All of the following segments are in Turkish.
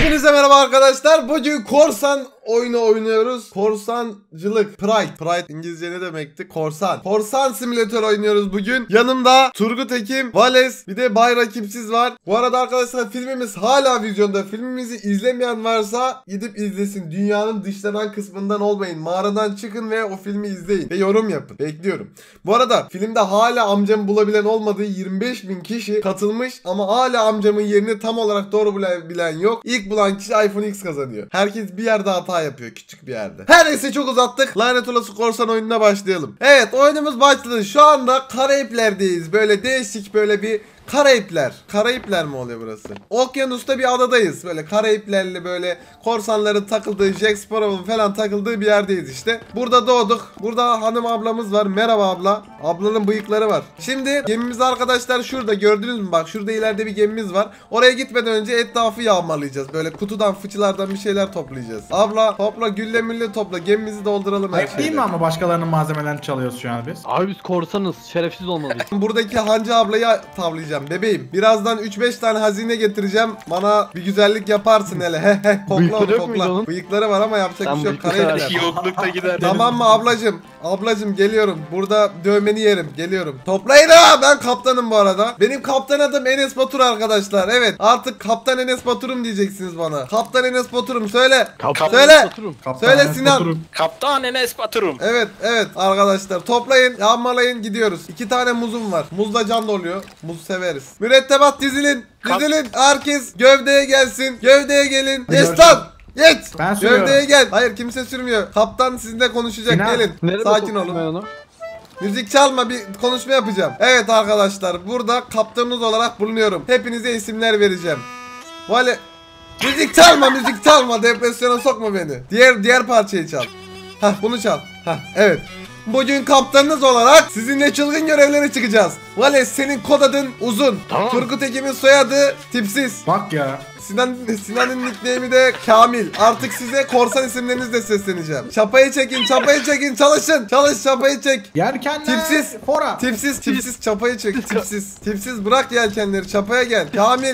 Hepinize merhaba arkadaşlar. Bugün korsan oyunu oynuyoruz. Korsancılık. Pride İngilizce ne demekti? Korsan. Korsan simülatör oynuyoruz bugün. Yanımda Turgut Ekim, Vales, bir de Bay Rakipsiz var. Bu arada arkadaşlar filmimiz hala vizyonda. Filmimizi izlemeyen varsa gidip izlesin. Dünyanın dışlanan kısmından olmayın. Mağaradan çıkın ve o filmi izleyin. Ve yorum yapın. Bekliyorum. Bu arada filmde hala amcamı bulabilen olmadığı 25.000 kişi katılmış. Ama hala amcamın yerini tam olarak doğru bilen yok. İlk bulan kişi iPhone X kazanıyor. Herkes bir yerde hata yapıyor, küçük bir yerde. Her neyse çok uzattık. Lanet olası korsan oyununa başlayalım. Evet, oyunumuz başladı. Şu anda Karayipler'deyiz. Böyle değişik, böyle bir Karayipler. Karayipler mi oluyor burası? Okyanusta bir adadayız. Böyle Karayiplerli, böyle korsanların takıldığı, Jack Sparrow'un falan takıldığı bir yerdeyiz işte. Burada doğduk. Burada hanım ablamız var. Merhaba abla. Ablanın bıyıkları var. Şimdi gemimiz arkadaşlar şurada, gördünüz mü? Bak şurada ileride bir gemimiz var. Oraya gitmeden önce etrafı yağmalayacağız. Böyle kutudan, fıçılardan bir şeyler toplayacağız. Abla topla, gülle mülle topla. Gemimizi dolduralım her Ayıp değil mi ama başkalarının malzemelerini çalıyoruz şu an biz? Abi biz korsanız, şerefsiz olmalıyız. Buradaki hancı ablayı tavlayacağım bebeğim. Birazdan 3-5 tane hazine getireceğim. Bana bir güzellik yaparsın hele. He kokla Bıyıkları onu, yok muydu kokla. onun? Bıyıkları var ama yapacak bir şey yok. Karayipler. Yoklukta gider. Tamam mı ablacım? Ablacım geliyorum. Burada dövmeni yerim. Geliyorum. Toplayın ha. Ben kaptanım bu arada. Benim kaptan adım Enes Batur arkadaşlar. Evet. Artık Kaptan Enes Batur'um diyeceksiniz bana. Kaptan Enes Batur'um söyle. Söyle. Söyle Sinan. Kaptan Enes Batur'um. Evet arkadaşlar. Toplayın. Yağmalayın gidiyoruz. 2 tane muzum var. Muzla can doluyor. Muz severiz. Mürettebat dizilin. Dizilin. Herkes gövdeye gelsin. Gövdeye gelin. Destan. Geç. Ben sürüyorum. Gövdeye gel. Hayır kimse sürmüyor. Kaptan sizinle konuşacak. Sinan. Gelin. Nerede Sakin olun. Müzik çalma, bir konuşma yapacağım. Evet arkadaşlar, burada kaptanınız olarak bulunuyorum. Hepinize isimler vereceğim. Vale. Müzik çalma. Depresyona sokma beni. Diğer parçayı çal. Hah, bunu çal. Hah, evet. Bugün kaptanınız olarak sizinle çılgın görevlere çıkacağız. Vale, senin kod adın Uzun. Tamam. Turgut Ekim'in soyadı Tipsiz. Bak ya. Sinan'ın nickname'i de Kamil. Artık size korsan isimlerinizle sesleneceğim. Çapayı çekin, çalışın. Çalış, çapayı çek. Yelkenler. Tipsiz. Fora. Tipsiz çapayı çek. Tipsiz bırak yelkenleri, çapaya gel. Kamil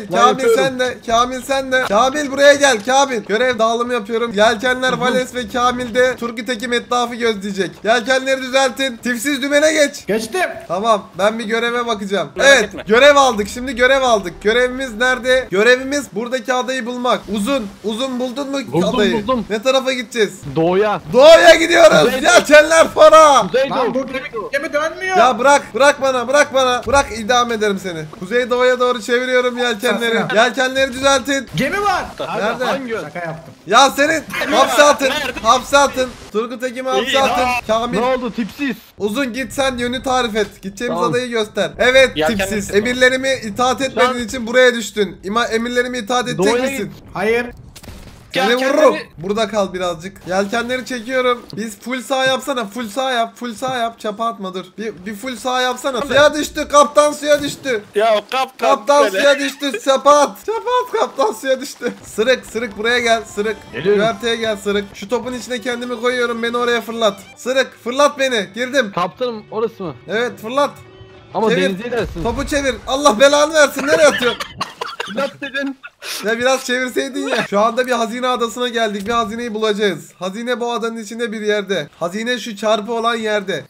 sen de. Kamil buraya gel, Kamil. Görev dağılımı yapıyorum. Yelkenler Vales ve Kamil de Turgut Ekim etrafı gözleyecek. Yelkenleri düzeltin. Tipsiz dümene geç. Geçtim. Tamam, ben bir göreve bakacağım. Merak Evet, etme. görev aldık. Şimdi görev aldık. Görevimiz nerede? Görevimiz buradaki adayı bulmak. Uzun buldun mu adayı? Buldum. Ne tarafa gideceğiz? Doğuya. Doğuya gidiyoruz. Kuzeydoğu. Yelkenler para. Kuzeydoğu. Lan bu gemi dönmüyor. Ya bırak bana. Bırak, idam ederim seni. Kuzeydoğu'ya doğru çeviriyorum yelkenleri. Sasına. Yelkenleri düzeltin. Gemi var. Nerede? Hangi yön? Şaka yaptım. Ya senin hapse Nerede? atın. Turgut Ekim'i hapse atın. Kamil. Ne oldu tipsiz? Uzun git sen yönü tarif et. Gideceğimiz Tamam. adayı göster. Evet Yelkenleri tipsiz. tutma. Emirlerimi itaat etmediğin için buraya düştün. Emirlerimi itaat edecek Doğuya misin? git. Hayır. Seni Yelkenleri- vururum. Burada kal birazcık. Yelkenleri çekiyorum. Biz full sağ yapsana. Full sağ yap. Çapa atma dur. Bir full sağ yapsana. Suya düştü. Kaptan suya düştü. Ya Kaptan böyle. suya düştü. Çapa at. Kaptan suya düştü. Sırık buraya gel. Sırık. Geliyorum. Güverteye gel Sırık. Şu topun içine kendimi koyuyorum. Beni oraya fırlat. Sırık fırlat beni. Girdim. Kaptanım orası mı? Evet fırlat. Ama Çevir. denize inersin. Topu çevir. Allah belanı versin. Nereye atıyorsun? Nasıl dedin? Ya biraz çevirseydin ya. Şu anda bir hazine adasına geldik. Bir hazineyi bulacağız. Hazine bu adanın içinde bir yerde. Hazine şu çarpı olan yerde.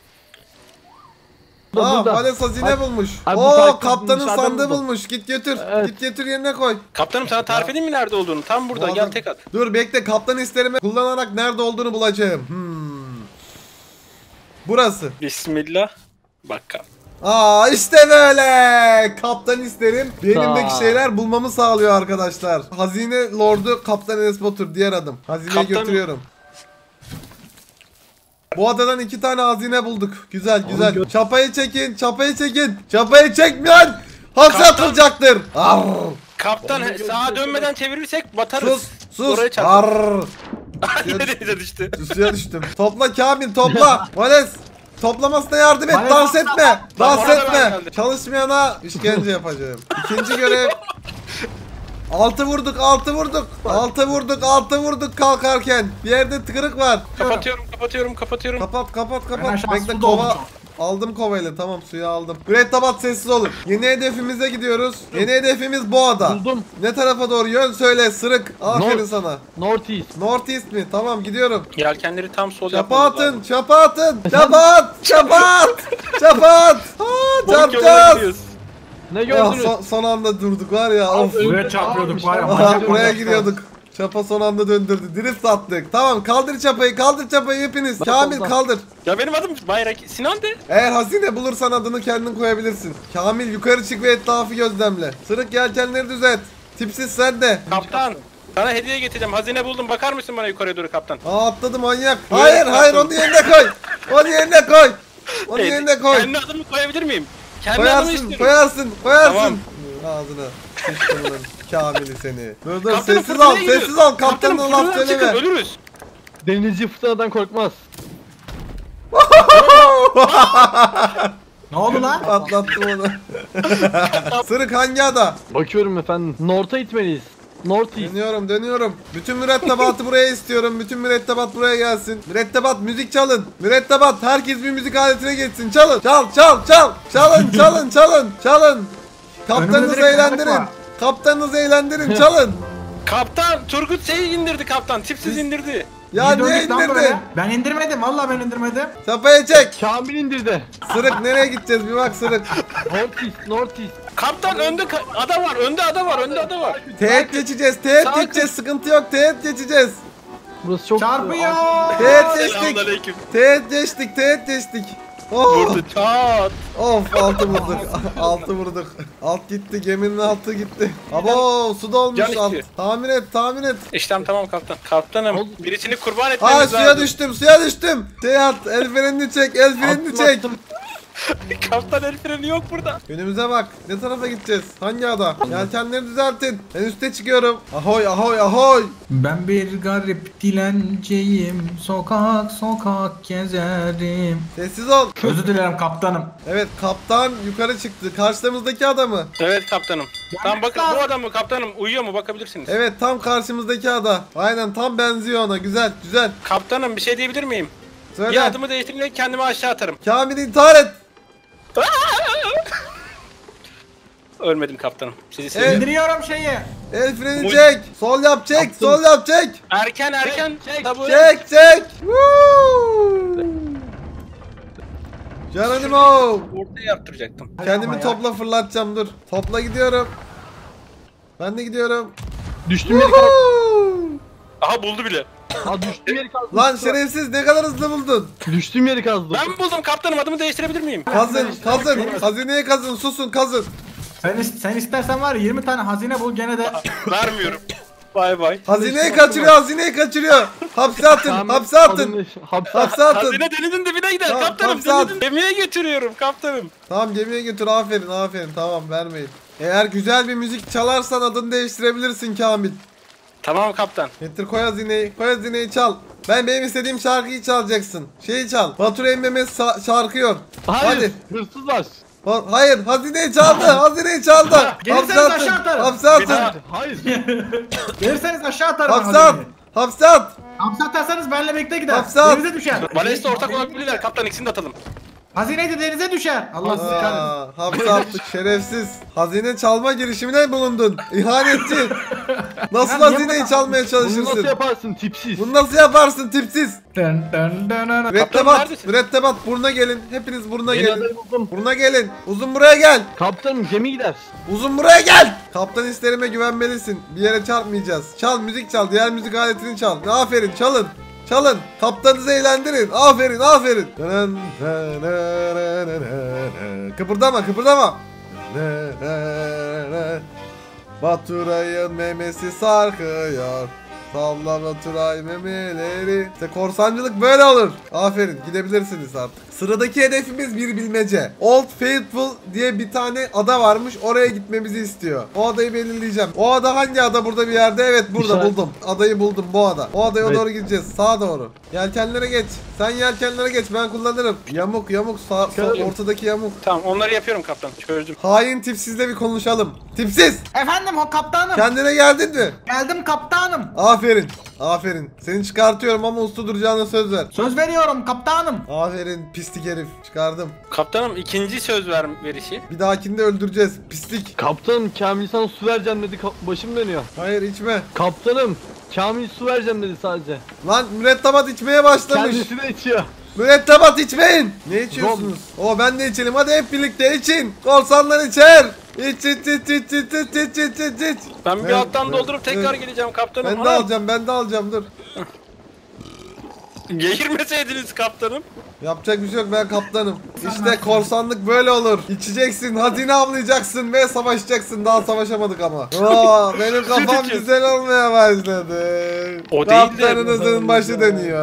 Burada. Vales hazine Bak. bulmuş. Ay, bu Oo, farklı, kaptanın dışarıdan sandığı buldum. bulmuş. Git götür. Evet. Git götür yerine koy. Kaptanım sana tarif edeyim mi nerede olduğunu? Tam burada, Bu gel adam- tek at. Dur bekle, kaptan isterimi kullanarak nerede olduğunu bulacağım. Burası. Bismillah. Bak İşte böyle. Kaptan isterim benimdeki Aa. şeyler bulmamı sağlıyor arkadaşlar. Hazine Lordu Kaptan Enes Batur, diğer adım. Hazineyi Kaptan- götürüyorum. Bu adadan 2 tane hazine bulduk. Güzel. Çapayı çekin. Çapayı çekmeyen hapse Kaptan- atılacaktır. Arr. kaptan sağa dönmeden çevirirsek batarız. Sus. Oraya çarptım. Arr. Yine denize düştü. Suya düştüm. Topla Kamil, topla. Vales. Toplamasına yardım et. Vales, Dans etme. Dans Bana da etme. ver geldi. Çalışmayana işkence yapacağım. İkinci görev. 6 vurduk. 6 vurduk kalkarken. Bir yerde tıkırık var. Kapatıyorum. Kapat. Ben aşağısı Bekle, doldu Aldım kovayla, tamam suyu aldım. Mürettebat sessiz olun. Yeni hedefimize gidiyoruz. Yeni hedefimiz bu ada. Buldum. Ne tarafa doğru, yön söyle Sırık. Aferin North. sana. North East. North East mi? Tamam gidiyorum. Yelkenleri tam sol Çapa yapmamız atın, lazım. çapa atın. Çapa at, çapa at. Çapa at. Aa, Balık yoluna çarpacağız. gidiyoruz. Ne Ah, gördünüz? son anda durduk var ya. Of. Buraya çarpıyorduk var ya. Aha, Aha, manyak buraya manyak. giriyorduk. Çapa son anda döndürdü. Drift attık. Tamam, kaldır çapayı hepiniz. Kamil solda. kaldır. Ya benim adım Bayrak. Sinan de. Eğer hazine bulursan adını kendin koyabilirsin. Kamil yukarı çık ve etrafı gözlemle. Sırık yelkenleri düzelt. Tipsiz sen de. Kaptan. Sana hediye getireceğim. Hazine buldum. Bakar mısın bana yukarıya doğru kaptan? Aa, atladı manyak. Buyur, Hayır kaptan. onu yerine koy. Onu yerine koy. Onu yerine koy. Kendi adımı koyabilir miyim? Kendi adımı Koyarsın, istiyorum. koyarsın. Tamam. Ağzına. Sıçtım lan. Kamil'i seni. Dur Kaptanım, sessiz fırtınaya ol, gidiyor. sessiz ol. Kaptanın Kaptanım, laf fırtınadan çıkın, söyleme. ölürüz. Denizci fırtınadan korkmaz. Ne oldu lan? Atlattım onu. Sırık hangi ada? Bakıyorum efendim. North'a gitmeliyiz. North East. Dönüyorum. Bütün mürettebatı buraya istiyorum. Bütün mürettebat buraya gelsin. Mürettebat müzik çalın. Mürettebat herkes bir müzik aletine geçsin. Çalın. Çalın. Kaptanınızı Önümde direkt eğlendirin. kaynak var. Kaptanınızı eğlendirin. Çalın. Kaptan Turgut şeyi indirdi kaptan. Tipsiz indirdi. Ya Niye niye döndük lan indirdi? böyle? Ben indirmedim. Vallahi ben indirmedim. Çapaya çek. Kamil indirdi. Sırık nereye gideceğiz? Bir bak Sırık. North East. North East. Kaptan önde ada var. Önde ada var. Önde ada var. Teğet geçeceğiz. Sakin. Sıkıntı yok. Teğet geçeceğiz. Burası çok... Çarpıyor. Teğet geçtik. Selamünaleyküm. Teğet geçtik. Oh. Vurdu çat. Of, altı vurduk. Alt gitti, geminin altı gitti. Abo, su dolmuş Can alt. istiyor. Tamir et. İşlem tamam kaptan. Kaptanım Oldu. birisini kurban Aa, etmemiz suya lazım. düştüm. Teğet, el frenini çek. Kaptan el freni yok burada. Önümüze bak. Ne tarafa gideceğiz? Hangi ada? Yelkenleri düzeltin. Ben üste çıkıyorum. Ahoy. Ben bir garip dilenciyim. Sokak gezerim. Sessiz ol. Özür dilerim kaptanım. Evet, kaptan yukarı çıktı. Karşımızdaki ada mı? Evet kaptanım. Tamam bakın bu adam mı kaptanım uyuyor mu bakabilirsiniz. Evet, tam karşımızdaki ada. Aynen, tam benziyor ona. Güzel. Kaptanım bir şey diyebilir miyim? Söyle. Ya adımı değiştirince kendimi aşağı atarım. Kamil intihar et. Ölmedim kaptanım. Sizi Evet. seviyorum. İndiriyorum şeyi. El freni Uy. çek. Sol yap çek. Erken. Tabii. Çek. Woo! Geronimo. Ortaya yaptıracaktım. Kendimi Ama topla fırlatacağım, dur. Topla gidiyorum. Ben de gidiyorum. Düştüğüm yeri kazdım. Woo! Aha buldu bile. Aa, düştüğüm yeri kazdım. Lan şerefsiz, ne kadar hızlı buldun. Düştüğüm yeri kazdım. Ben buldum kaptanım adımı değiştirebilir miyim? Kazın. Hazineye kazın, susun, kazın. Sen istersen var ya 20 tane hazine bul gene de. Vermiyorum. Bay. Hazineyi kaçırıyor. Hapse atın. Hapse atın. Hazine denizin dibine gider Tamam, kaptanım. hapse at. Denizin gemiye götürüyorum kaptanım. Tamam, gemiye götür, aferin. Tamam, vermeyin. Eğer güzel bir müzik çalarsan adını değiştirebilirsin Kamil. Tamam kaptan. Getir, koy hazineyi çal. Benim istediğim şarkıyı çalacaksın. Şeyi çal. Batur Emmemez şarkıyor. Hayır. Hadi. Hırsız var. Hayır, hazineyi çaldı. Gelirseniz aşağı atarım. Hapse atın. Hayır. Verirseniz aşağı atarım Hapse at. hazineyi. Hapse at. Hapse atarsanız benimle birlikte gider. Hapse at. Denize düşer. Vales'te ortak olabilirler kaptan ikisini de atalım. Hazineyi de denize düşer. Allah sizi kahretsin. Hapse attık, şerefsiz. Hazine çalma girişimine bulundun. İhanetçi. Nasıl Ya niye hazineyi bana- çalmaya Bunu nasıl çalışırsın? yaparsın tipsiz? Bunu nasıl yaparsın tipsiz? Dön. neredesin? Mürettebat buruna gelin. Hepiniz buruna Yeni gelin. adayı buldum. Buruna gelin. Uzun buraya gel. Kaptanım gemi gider. Uzun buraya gel. Kaptan hislerime güvenmelisin. Bir yere çarpmayacağız. Çal, müzik çal. Diğer müzik aletini çal. Aferin, çalın. Kaptanınızı eğlendirin. Aferin. Kıpırdama. Baturay'ın memesi sarkıyor. Salla Baturay memeleri. İşte korsancılık böyle olur. Aferin, gidebilirsiniz artık. Sıradaki hedefimiz bir bilmece. Old Faithful diye bir tane ada varmış. Oraya gitmemizi istiyor. O adayı belirleyeceğim. O ada hangi ada? Burada bir yerde. Evet, burada İşaret. buldum. Adayı buldum, bu ada. O adaya Evet. doğru gideceğiz. Sağa doğru. Yelkenlere geç. Sen yelkenlere geç, ben kullanırım. Yamuk sağ ortadaki yamuk. Tamam onları yapıyorum kaptan çözdüm. Hain tipsizle bir konuşalım. Tipsiz! Efendim o kaptanım. Kendine geldin mi? Geldim kaptanım. Aferin. Aferin. Aferin. Seni çıkartıyorum ama usta duracağına söz ver. Söz veriyorum kaptanım. Aferin pislik herif. Çıkardım. Kaptanım ikinci söz verişi. Bir dahakinde öldüreceğiz. Pislik. Kaptanım Kamil sana su vereceğim dedi. Başım dönüyor. Hayır içme. Kaptanım Kamil su vereceğim dedi sadece. Lan mürettebat içmeye başlamış. Kendisi de içiyor. Mürettebat içmeyin. Ne içiyorsunuz? O ben de içelim. Hadi hep birlikte için. Korsanlar içer. İç. Ben bir Evet, alttan evet, doldurup tekrar evet. geleceğim kaptanım. Ben de alacağım. Ben de alacağım. Dur. Geğirmeseydiniz kaptanım. Yapacak bir şey yok, ben kaptanım. İşte korsanlık böyle olur. İçeceksin, hazine avlayacaksın ve savaşacaksın. Daha savaşamadık ama. Oo, benim kafam içiyorsun. güzel olmaya başladı. O değil de- Kaptanınızın başı dönüyor.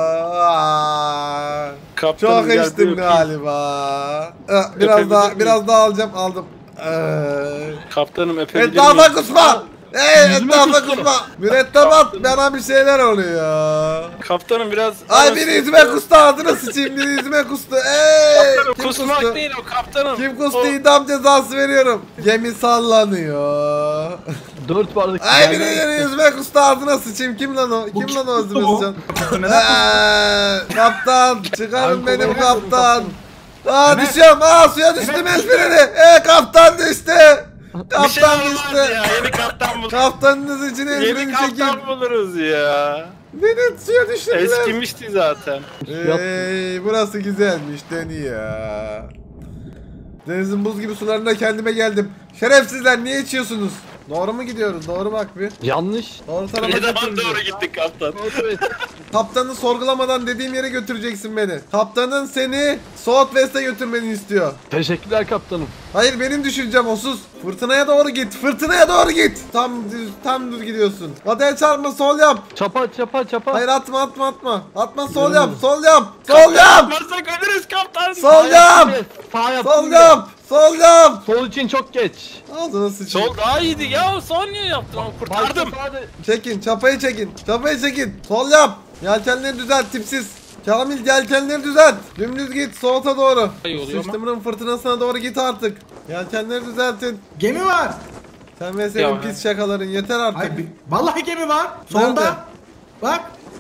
Aa, Kaptanım, çok gel içtim bir öpeyim. galiba. Biraz Öpebilir daha miyim? biraz daha alacağım. Aldım. Kaptanım öpebilir Etrafa miyim? kusma. Etrafa kusma. Mürettebat bana bir şeyler oluyor. Kaptanım biraz... Ay biri yüzüme kustu, ağzına sıçayım, biri yüzüme kustu. Kaptanım Kim kusmak kustu? değil o kaptanım. Kim kustu? O- İdam cezası veriyorum. Gemi sallanıyor. 4 bardak. Ay biri yüzüme kustu, ağzına sıçayım. Kim lan o? Kim lan o kustu yüzüme bu? sıçan? Neden? Kaptan çıkarın Abi, benim kolay kaptan. gelsin Aa düşüyorum. Suya düştüm esprili. Kaptan düştü. Bir şey Kaptan olmaz düştü. ya. Yeni kaptan buluruz. Kaptanınız için Yeni esprili çekin. kaptan buluruz ya. Beni suya düşürdüler. Eskimişti zaten. Burası güzelmiş dönüyor. Denizin buz gibi sularında kendime geldim. Şerefsizler niye içiyorsunuz? Doğru mu gidiyoruz? Doğru bak bir. Yanlış. Doğru tarafa Ne zaman götürün. doğru gittik kaptan? Evet. Kaptanı sorgulamadan dediğim yere götüreceksin beni. Kaptanın seni Southwest'e götürmeni istiyor. Teşekkürler kaptanım. Hayır benim düşüncem o, sus. Fırtınaya doğru git. Fırtınaya doğru git. Tam düz gidiyorsun. Hadi çarpma, sol yap. Çapa. Hayır atma. Atma, sol yap. Sol yap. Sol yap. Yapmazsak ölürüz kaptan. Sol yap. Sağ yap. Sol yap. Sol yap. Sol için çok geç. Ağzına sıçayım. Sol daha iyiydi ya. Son niye yaptın? Ama kurtardım. Çekin, çapayı çekin. Çapayı çekin. Sol yap. Yelkenleri düzelt tipsiz. Kamil yelkenleri düzelt. Dümdüz git soğuta doğru. İyi oluyor ama. Sıçtımırın fırtınasına doğru git artık. Yelkenleri düzeltin. Gemi var. Sen ve senin Ya. pis şakaların yeter artık. Ay, vallahi gemi var. Nerede? Solda. Bak.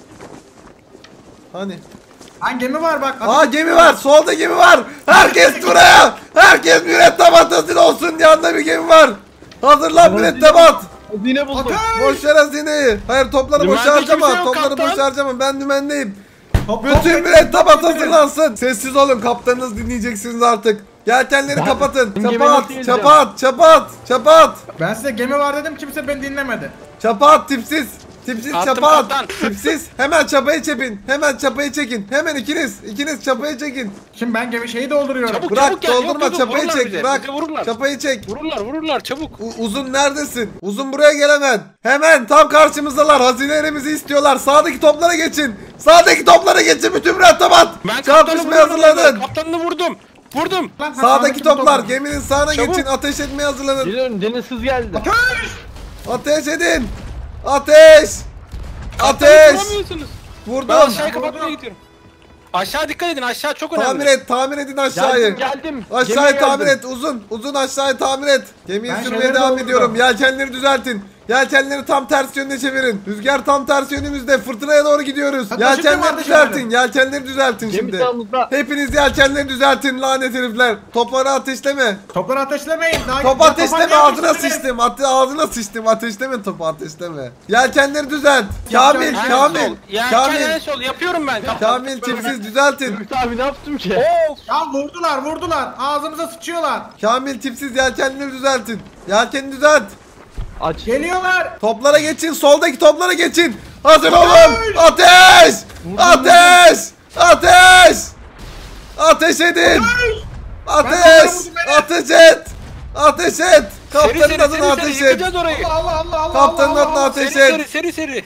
Hani? Lan gemi var bak. Aa gemi var. Solda gemi var. Herkes buraya. Herkes mürettebat hazır olsun. Yanında bir gemi var. Hazırlan mürettebat. Hazine buldum. Ateş! Boş ver hazineyi. Hayır topları boş Dümende harcama. kimse yok Topları kaptan. boş harcama. Ben dümendeyim. Top, Bütün top, mürettebat top, hazırlansın. Sessiz olun, kaptanınız dinleyeceksiniz artık. Yelkenleri kapatın. gemiye Çapa nasıl at, gireceğim? çapa at. Ben size gemi var dedim, kimse beni dinlemedi. Çapa at tipsiz. Tipsiz Attım çapa at. kaptan. Tipsiz. Hemen çapayı çepin. Hemen çapayı çekin. Hemen ikiniz çapayı çekin. Şimdi ben gemi şeyi dolduruyorum. Çabuk. Bırak gel, yok, doldurma, yok, çapayı vururlar çek. bize, Bırak. bize vururlar. Çapayı çek. Vururlar çabuk. Uzun neredesin? Uzun buraya gel hemen. Hemen tam karşımızdalar. Hazinelerimizi istiyorlar. Sağdaki toplara geçin. Sağdaki toplara geçin. Bütün mürettebat. Ben Çarpışmaya hazırlanın. Kaptanını vurdum. Vurdum. Lan, Sağdaki bir top toplar var. geminin sağına Çabuk. geçin. Ateş etmeye hazırlanın. Geliyorum, deniz hız geldi. Ateş edin. Ateş. Kaptanı Ateş. vuramıyorsunuz. Ben Vurdum. aşağıya kapatmaya gidiyorum. Aşağı dikkat edin, aşağı çok önemli. Tamir edin aşağıyı. Geldim. Aşağıyı Gemiye tamir geldim. et. Uzun aşağıyı tamir et. Gemiyi Ben sürmeye şeyleri devam dolduruyorum. ediyorum. Yelkenleri düzeltin. Yelkenleri tam ters yönde çevirin. Rüzgar tam ters yönümüzde. Fırtınaya doğru gidiyoruz. Hatta şimdi Yelkenleri vardı düzeltin. şöyle. Yelkenleri düzeltin Gemi şimdi. sağımızda. Hepiniz yelkenleri düzeltin lanet herifler. Topları ateşleme. Topları ateşlemeyin. Daha Top daha ateşleme, topa ağzına gelmişsiniz. sıçtım. Ağzına sıçtım. Ateşleme topu, ateşleme. Yelkenleri düzelt. Yapacağım. Kamil, En Kamil. Yelken en Kamil. sol yapıyorum ben kaptan. Kamil tipsiz düzeltin. Ümit abi ne yaptım ki? Of. Ya vurdular. Ağzımıza sıçıyorlar. Kamil tipsiz yelkenleri düzeltin. Yelkeni düzelt. Aç. Geliyorlar. Toplara geçin. Soldaki toplara geçin. Hazır olun. Ateş! Ateş! Ateş! Ateş edin! Ateş! Ateş et! Ateş et! Kaptanın adına ateş et! Yıkacağız orayı. Allah. Kaptanın adına ateş et! Seri.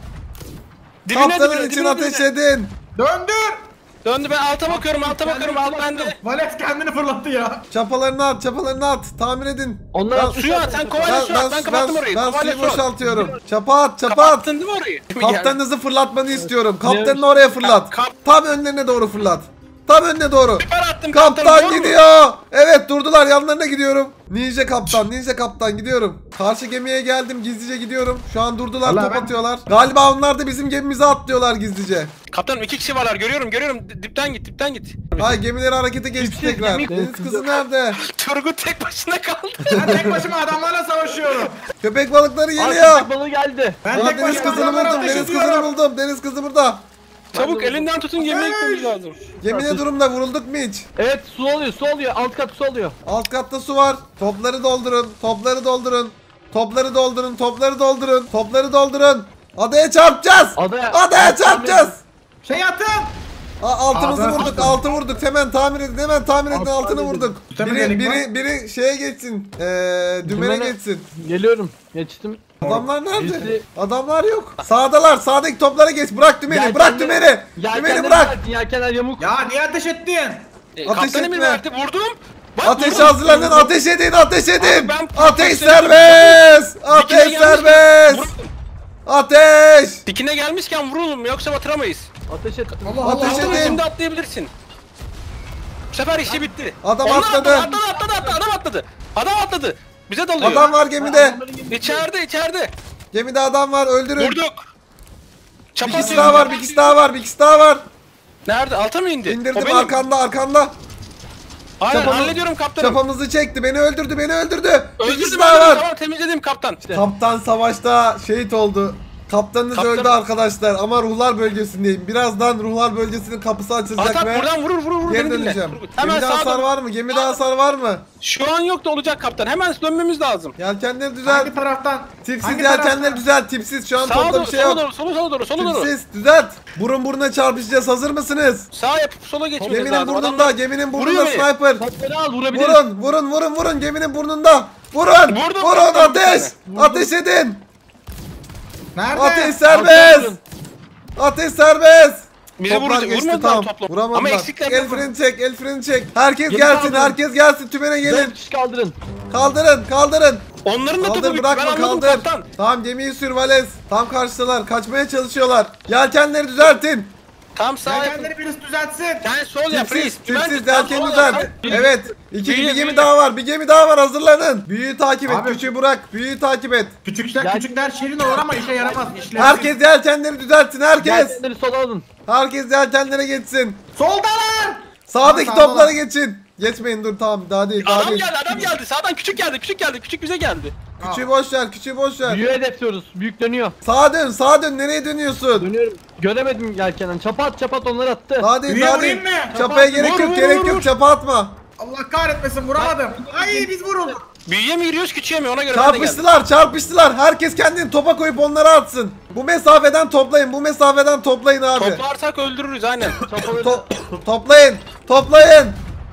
Kaptanın için ateş edin! Döndür. Döndü, ben alta bakıyorum alt bende. Vales kendini fırlattı ya. Çapalarını at! Tamir edin! Onlar Ben- atmış. Suyu at, sen kovayla su at, ben kapattım orayı. Ben Kovayla suyu su at. boşaltıyorum. Çapa at! Kapattın değil mi orayı? Kaptanınızı fırlatmanı istiyorum. Kaptanını oraya fırlat. Kap- Tam önlerine doğru fırlat. Tam önüne doğru. Süper attım Kaptan doğru mu? gidiyor. Evet durdular, yanlarına gidiyorum. Ninja kaptan gidiyorum. Karşı gemiye geldim, gizlice gidiyorum. Şu an durdular, Allah top ben- atıyorlar. Galiba onlar da bizim gemimize atlıyorlar gizlice. Kaptanım 2 kişi varlar görüyorum. Dipten git. Ay gemileri harekete geçti Tipsiz tekrar. gemi- Deniz kızı nerede? Turgut tek başına kaldı. Ben tek başıma adamlarla savaşıyorum. Köpek balıkları Aa, geliyor. köpek balığı geldi. Ben Aa, tek deniz başıma kızını adamlara buldum, ateş deniz kızını ediyorum. buldum. Deniz kızı burada. Çabuk elinden tutun gemiye gitmemiz lazım. Gemi ne durumda, vurulduk mu hiç? Evet su oluyor. Alt kat su oluyor. Alt katta su var. Topları doldurun. Topları doldurun. Adaya çarpacağız. Adaya çarpacağız. Şey atın. Altımızı Adaya vurduk. çarptım. Altı vurduk. Hemen tamir edin. Altını vurduk. Üstüme delik Biri şeye geçsin. Dümene Dümene. geçsin. Geliyorum. Geçtim. Adamlar nerede? Birisi- Adamlar yok. Sağdalar. Sağdaki toplara geç. Bırak dümeni. Bırak dümeni. Dümeni bırak. Yelkenler yamuk. Ya niye ateş ettin? Ateş Kaptan emir etme. verdi vurdum. Bak, Ateş vurdum. hazırlanın. Ateş edin. Ateş edin. ben Ateş profesyonel- serbest. Dikine Ateş gelmişken serbest. vur- Ateş. Dikine gelmişken vuralım yoksa batıramayız. Ateş ettim. Allah Ateş Allah. edin. Şimdi atlayabilirsin. Bu sefer işi bitti. Adam Onlar atladı. Adam atladı. Bize dalıyor. Adam var gemide. İçeride. Gemide adam var. Öldürün. Vurduk. Bir Çapa kişi atıyor. daha var. Bir kişi daha var. Nerede? Alta mı indi? O İndirdim benim. arkanda. Aynen Çapamı- hallediyorum kaptanım. Çapamızı çekti. Beni öldürdü. Bir kişi Öldürdüm daha var. tamam temizledim kaptan. Kaptan savaşta şehit oldu. Kaptanınız Kaptan- öldü arkadaşlar ama ruhlar bölgesindeyim. Birazdan ruhlar bölgesinin kapısı açılacak Atak ve buradan vurur geri beni dinle. döneceğim. Hemen Gemide hasar sağdan. var mı? Gemide hasar var mı? Şu an yok da olacak kaptan. Hemen dönmemiz lazım. Yelkenleri düzelt. Hangi taraftan? Tipsiz Hangi yelkenleri taraftan? düzelt. Tipsiz şu an Sağa topla doğru, bir şey sola yok. doğru, sola doğru. Tipsiz düzelt. Burun buruna çarpışacağız. Hazır mısınız? Sağ yapıp sola geçmemiz Geminin lazım. burnunda, Adamlar- geminin Vuruyor burnunda beni. sniper. Topları al vurabiliriz. Vurun geminin burnunda. Vurun Vurdum, vurun vurdum bir ateş. tane. Ateş edin. Nerede? Ateş serbest. Vurun. Ateş serbest. Bizi Toplar vurdu, geçti, vurmadılar tamam. toplam. Vuramadılar. Ama eksikler El yapın. freni çek. Herkes Geri gelsin, kaldırın. herkes gelsin. Tümene gelin. 4 kişi kaldırın. Kaldırın. Onların da topu Kaldır bitti. Ben bırakma anladım kaldır. kaptan. Tamam gemiyi sür Vales. Tam karşıdalar. Kaçmaya çalışıyorlar. Yelkenleri düzeltin. Tam sağ yapın. Yelkenleri birisi düzeltsin. Sen sol yap reis. Tipsiz Tam yelkeni sol düzelt. yap. Evet. Bir Büyüye, gemi büyüye. daha var. Bir gemi daha var. Hazırlanın. Büyüyü takip et. Abi- Küçüğü bırak. Büyüyü takip et. Küçükler şirin olur ama işe yaramaz. İşlevsiz. Herkes yelkenleri düzeltsin. Herkes. Yelkenleri sola alın. Herkes yelkenlere geçsin. Soldalar. Sağdaki Sağda toplara var. geçin. Geçmeyin dur tamam daha değil. Daha Adam değil. geldi. Sağdan küçük geldi. Küçük bize geldi. Küçüğü boş ver. Küçüğü boş ver. Büyüğü hedefliyoruz. Büyük dönüyor. Sağa dön. Nereye dönüyorsun? Dönüyorum. Göremedim yelkenden. Çapa at onları attı. Daha değil, Büyüye daha değil. vurayım mı? Çapaya gerek Vur, yok, vur, gerek vur, yok. vur. Çapa atma. Allah kahretmesin vuramadım. Ay biz vurulduk. Büyüye mi giriyoruz küçüğe mi ona göre ben de geldim. Çarpıştılar. Herkes kendini topa koyup onları atsın. Bu mesafeden toplayın abi. Toplarsak öldürürüz aynen. Toplayın.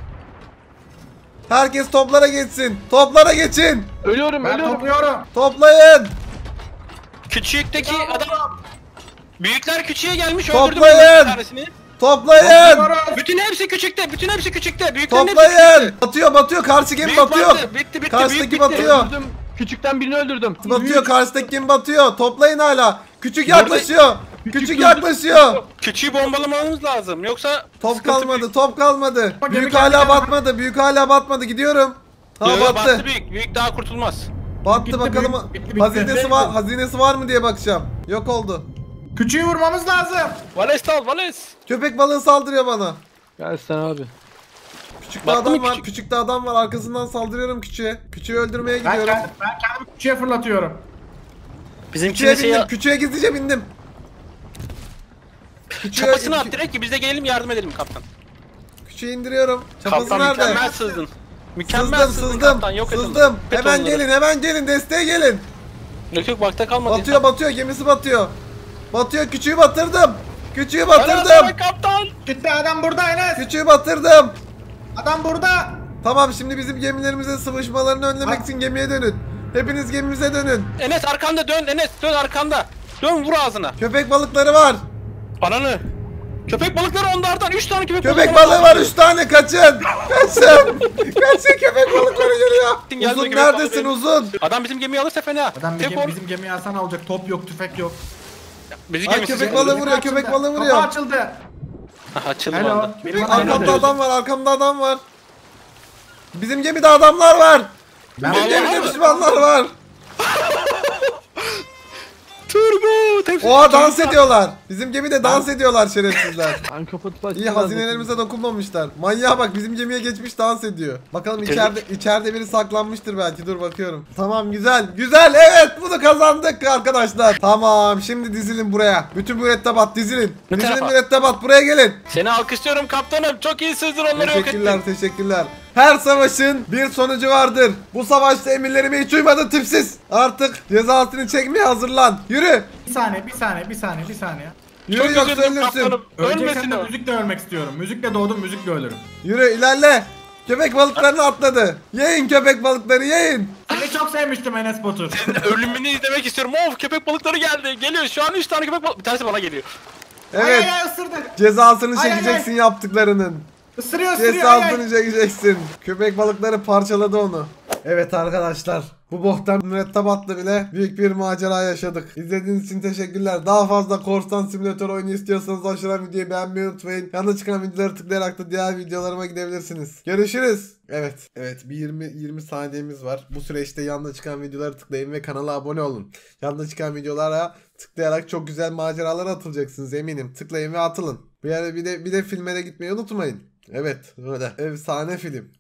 Herkes toplara geçsin. Toplara geçin. Ölüyorum. Ben topluyorum. Toplayın. Küçükteki adam. Büyükler küçüğe gelmiş Toplayın. öldürdüm onların bir tanesini. Toplayın. Topluyorum. Bütün hepsi küçükte. Büyüklerin hepsi Toplayın. küçükte. Batıyor. Karşı gemi Büyük batıyor. battı, bitti, Karşıdaki büyük bitti. batıyor. Öldürdüm. Küçükten birini öldürdüm. Batıyor. Karşıdaki gemi batıyor. Toplayın hala. Küçük yaklaşıyor. Küçük yaklaşıyor. Küçüğü bombalamamız lazım. Yoksa Top sıkıntı kalmadı. Top kalmadı. Bak, Büyük gemi hala geldi. batmadı. Büyük hala batmadı. Gidiyorum. Ha Yo, battı. battı büyük. Büyük daha kurtulmaz. Battı Bitti, bakalım. bitti. Hazinesi var mı diye bakacağım. Yok oldu. Küçüğü vurmamız lazım. Vales dal Vales. Köpek balığı saldırıyor bana. Gel sen abi. Küçükte Battı adam mı var. küçük? Küçükte adam var. Arkasından saldırıyorum küçüğe. Küçüğü öldürmeye Ben gidiyorum. kendimi küçüğe fırlatıyorum. Küçüğe bindim. Küçüğe gizlice bindim. Çapasını at direkt ki biz de gelelim yardım edelim kaptan. Küçüğü indiriyorum. Çapası Kaptan nerede? mükemmel sızdın. Mükemmel sızdın kaptan yok et onları. Sızdım. Et Hemen onları. gelin. Desteğe gelin. Yok bakta kalmadı. Batıyor. Gemisi batıyor. Batıyor. Küçüğü batırdım. Vales kaptan. Gitti adam burada Enes. Küçüğü batırdım. Adam burada. Tamam şimdi bizim gemilerimize sıvışmalarını önlemek için gemiye dönün. Hepiniz gemimize dönün. Enes arkanda dön Enes dön arkanda. Dön vur ağzına. Köpek balıkları var. Ananı. Köpek balıkları onlardan 3 tane Köpek balığı var 3 tane kaçın. Kaçın köpek balıkları geliyor. Geldi Uzun köpek neredesin balığı. uzun? Adam bizim gemiyi alırsa fena. Adam Tek or- bizim gemiyi alsan alacak. Top yok, tüfek yok. Bizim Ay gemisi köpek bizim- balığı vuruyor. Kapı açıldı. Açıldı Hello. valla. Biri bana Arkamda hello adam var, arkamda adam var. Bizim gemide adamlar var. Ben Bizim Vallahi gemide mi? düşmanlar var. Turgut. Oha dans ediyorlar. Bizim gemide dans ediyorlar şerefsizler. Ben kapatıp açtım. İyi hazinelerimize dokunmamışlar. Manyağa bak bizim gemiye geçmiş dans ediyor. Bakalım içeride biri saklanmıştır belki. Dur bakıyorum. Tamam güzel. Güzel evet bunu kazandık arkadaşlar. Tamam şimdi dizilin buraya. Bütün mürettebat dizilin. Ne Dizilin tarafa? mürettebat buraya gelin. Seni alkışlıyorum kaptanım. Çok iyisizdir onları yok Teşekkürler ettin. teşekkürler. Her savaşın bir sonucu vardır. Bu savaşta emirlerime hiç uymadın tipsiz. Artık cezasını çekmeye hazırlan. Yürü. Bir saniye. Yürü Çok yoksa üzüldüm ölürsün. kaptanım. Öleceksem Ölmesin de o. müzikle ölmek istiyorum. Müzikle doğdum, müzikle ölürüm. Yürü ilerle. Köpek balıklarını atladı. Yiyin köpek balıkları yiyin. Seni çok sevmiştim Enes Batur. Ölümünü izlemek istiyorum. Of köpek balıkları geldi. Geliyor şu an 3 tane köpek balık. Bir tanesi bana geliyor. Evet. Ay ısırdı. Cezasını Ay, ay, çekeceksin yaptıklarının. Isırıyor. Ay, ay. Cezasını çekeceksin. Köpek balıkları parçaladı onu. Evet arkadaşlar. Bu boktan mürettebatla bile büyük bir macera yaşadık. İzlediğiniz için teşekkürler. Daha fazla korsan simülatör oyunu istiyorsanız aşağıdan videoyu beğenmeyi unutmayın. Yanında çıkan videoları tıklayarak da diğer videolarıma gidebilirsiniz. Görüşürüz. Evet bir 20 saniyemiz var. Bu süreçte yanında çıkan videoları tıklayın ve kanala abone olun. Yanında çıkan videolara tıklayarak çok güzel maceralara atılacaksınız eminim. Tıklayın ve atılın. Bir de filme de gitmeyi unutmayın. Evet öyle. Efsane film.